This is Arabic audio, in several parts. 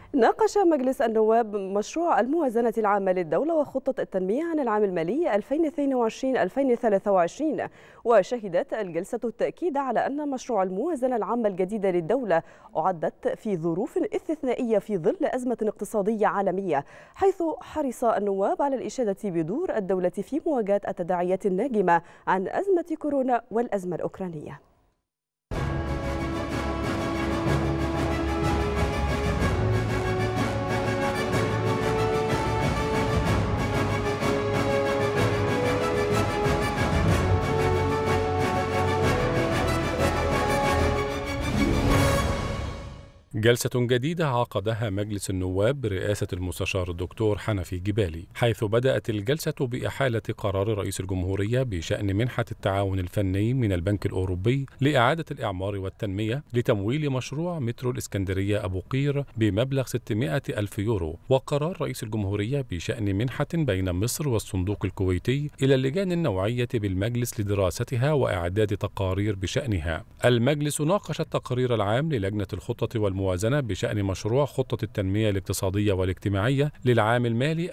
ناقش مجلس النواب مشروع الموازنة العامة للدولة وخطة التنمية عن العام المالي 2022-2023، وشهدت الجلسة التأكيد على أن مشروع الموازنة العامة الجديدة للدولة أعدت في ظروف استثنائية في ظل أزمة اقتصادية عالمية، حيث حرص النواب على الإشادة بدور الدولة في مواجهة التداعيات الناجمة عن أزمة كورونا والأزمة الأوكرانية. جلسة جديدة عقدها مجلس النواب برئاسة المستشار الدكتور حنفي جبالي، حيث بدأت الجلسة بإحالة قرار رئيس الجمهورية بشأن منحة التعاون الفني من البنك الأوروبي لإعادة الإعمار والتنمية لتمويل مشروع مترو الإسكندرية أبو قير بمبلغ 600 ألف يورو، وقرار رئيس الجمهورية بشأن منحة بين مصر والصندوق الكويتي إلى اللجان النوعية بالمجلس لدراستها وإعداد تقارير بشأنها. المجلس ناقش التقرير العام للجنة الخطة والموازنة بشأن مشروع خطة التنمية الاقتصادية والاجتماعية للعام المالي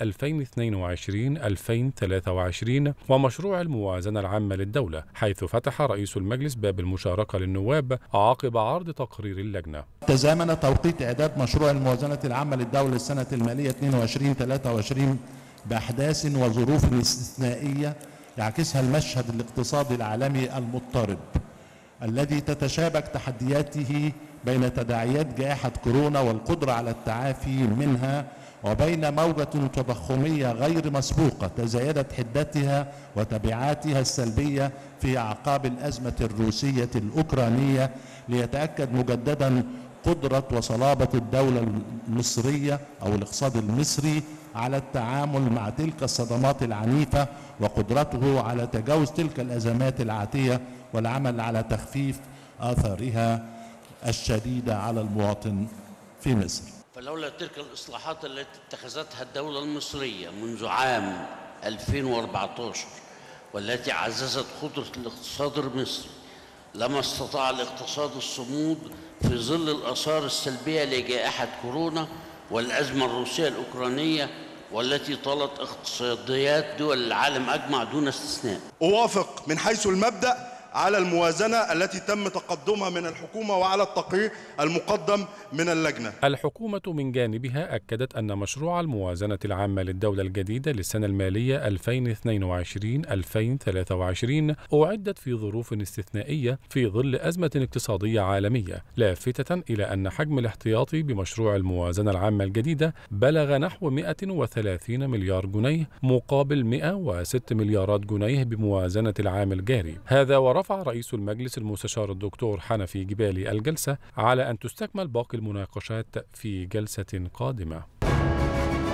2022-2023 ومشروع الموازنة العامة للدولة، حيث فتح رئيس المجلس باب المشاركة للنواب عقب عرض تقرير اللجنة. تزامن توقيت إعداد مشروع الموازنة العامة للدولة للسنة المالية 22-23 بأحداث وظروف استثنائية يعكسها المشهد الاقتصادي العالمي المضطرب الذي تتشابك تحدياته بين تداعيات جائحة كورونا والقدرة على التعافي منها، وبين موجة تضخمية غير مسبوقة تزايدت حدتها وتبعاتها السلبية في أعقاب الأزمة الروسية الأوكرانية، ليتأكد مجددا قدرة وصلابة الدولة المصرية أو الاقتصاد المصري على التعامل مع تلك الصدمات العنيفة وقدرته على تجاوز تلك الأزمات العاتية والعمل على تخفيف آثارها الشديدة على المواطن في مصر. فلولا تلك الإصلاحات التي اتخذتها الدولة المصرية منذ عام 2014 والتي عززت قدرة الاقتصاد المصري لما استطاع الاقتصاد الصمود في ظل الآثار السلبية لجائحة كورونا والأزمة الروسية الأوكرانية والتي طالت اقتصاديات دول العالم أجمع دون استثناء. أوافق من حيث المبدأ على الموازنة التي تم تقدمها من الحكومة وعلى التقرير المقدم من اللجنة. الحكومة من جانبها أكدت أن مشروع الموازنة العامة للدولة الجديدة للسنة المالية 2022-2023 أعدت في ظروف استثنائية في ظل أزمة اقتصادية عالمية، لافتة إلى أن حجم الاحتياطي بمشروع الموازنة العامة الجديدة بلغ نحو 130 مليار جنيه مقابل 106 مليارات جنيه بموازنة العام الجاري. هذا ورفع رئيس المجلس المستشار الدكتور حنفي جبالي الجلسة على أن تستكمل باقي المناقشات في جلسة قادمة.